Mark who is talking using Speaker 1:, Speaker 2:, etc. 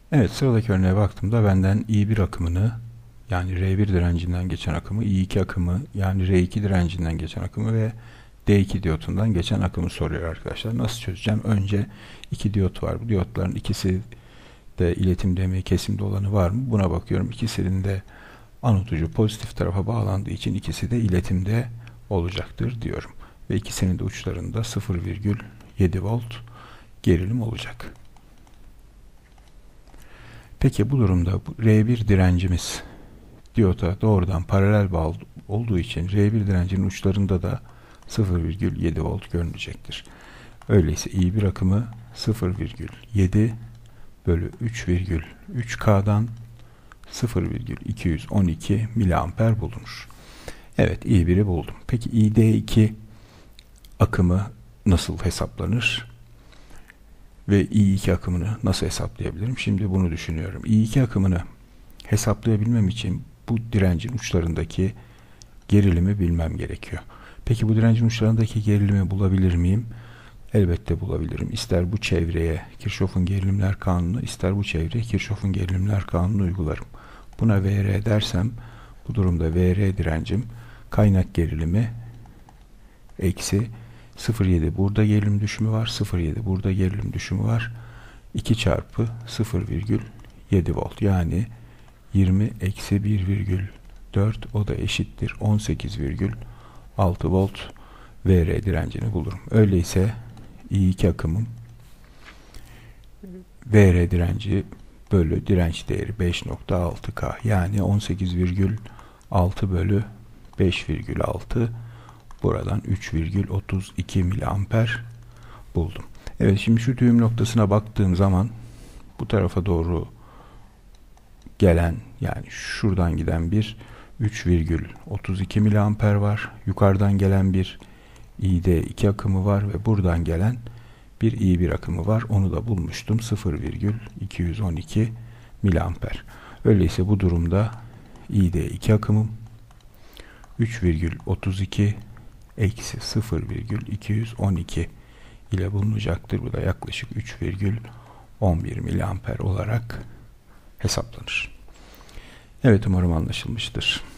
Speaker 1: Evet, sıradaki örneğe baktığımda benden I1 akımını, yani R1 direncinden geçen akımı, I2 akımı, yani R2 direncinden geçen akımı ve D2 diyotundan geçen akımı soruyor arkadaşlar. Nasıl çözeceğim? Önce iki diyot var. Bu diyotların ikisi de iletimde mi, kesimde olanı var mı? Buna bakıyorum. İkisinin de anot ucu pozitif tarafa bağlandığı için ikisi de iletimde olacaktır diyorum. Ve ikisinin de uçlarında 0,7 volt gerilim olacak. Peki bu durumda R1 direncimiz diyota doğrudan paralel bağlı olduğu için R1 direncinin uçlarında da 0,7 volt görünecektir. Öyleyse I1 akımı 0,7 bölü 3,3K'dan 0,212 miliamper bulunur. Evet, I1'i buldum. Peki ID2 akımı nasıl hesaplanır? Ve I2 akımını nasıl hesaplayabilirim? Şimdi bunu düşünüyorum. I2 akımını hesaplayabilmem için bu direncin uçlarındaki gerilimi bilmem gerekiyor. Peki bu direncin uçlarındaki gerilimi bulabilir miyim? Elbette bulabilirim. İster bu çevreye Kirchhoff'un gerilimler kanunu, ister bu çevreye Kirchhoff'un gerilimler kanunu uygularım. Buna VR dersem, bu durumda VR direncim kaynak gerilimi eksi 0,7 burada gerilim düşümü var, 0,7 burada gerilim düşümü var. 2 çarpı 0,7 volt, yani 20 eksi 1,4, o da eşittir 18,6 volt VR direncini bulurum. Öyleyse I2 akımım VR direnci bölü direnç değeri 5,6K, yani 18,6 bölü 5,6, buradan 3,32 miliamper buldum. Evet, şimdi şu düğüm noktasına baktığım zaman bu tarafa doğru gelen, yani şuradan giden bir 3,32 miliamper var. Yukarıdan gelen bir ID2 akımı var ve buradan gelen bir I1 akımı var. Onu da bulmuştum. 0,212 miliamper. Öyleyse bu durumda ID2 akımım 3,32 eksi 0,212 ile bulunacaktır. Bu da yaklaşık 3,11 miliamper olarak hesaplanır. Evet, umarım anlaşılmıştır.